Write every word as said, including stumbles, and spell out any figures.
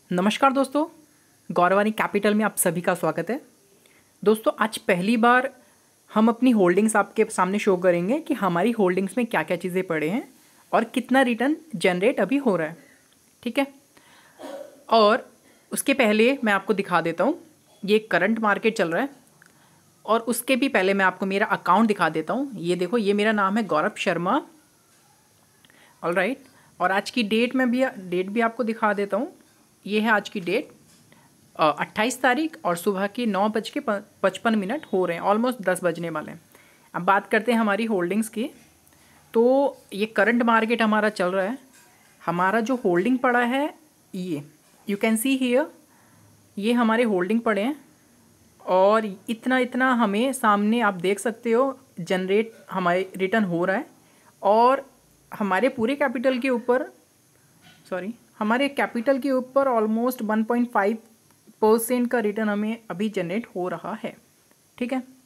नमस्कार दोस्तों, गौरवानी कैपिटल में आप सभी का स्वागत है। दोस्तों, आज पहली बार हम अपनी होल्डिंग्स आपके सामने शो करेंगे कि हमारी होल्डिंग्स में क्या क्या चीज़ें पड़े हैं और कितना रिटर्न जनरेट अभी हो रहा है। ठीक है, और उसके पहले मैं आपको दिखा देता हूँ, ये करंट मार्केट चल रहा है और उसके भी पहले मैं आपको मेरा अकाउंट दिखा देता हूँ। ये देखो, ये मेरा नाम है गौरव शर्मा। ऑल राइट, और आज की डेट में भी डेट भी आपको दिखा देता हूँ। ये है आज की डेट, अट्ठाईस तारीख, और सुबह के नौ बज के पचपन मिनट हो रहे हैं, ऑलमोस्ट दस बजने वाले हैं। अब बात करते हैं हमारी होल्डिंग्स की। तो ये करंट मार्केट हमारा चल रहा है। हमारा जो होल्डिंग पड़ा है, ये यू कैन सी हियर, ये हमारे होल्डिंग पड़े हैं और इतना इतना हमें सामने आप देख सकते हो जनरेट हमारे रिटर्न हो रहा है। और हमारे पूरे कैपिटल के ऊपर सॉरी हमारे कैपिटल के ऊपर almost one point five percent का रिटर्न हमें अभी जनरेट हो रहा है। ठीक है।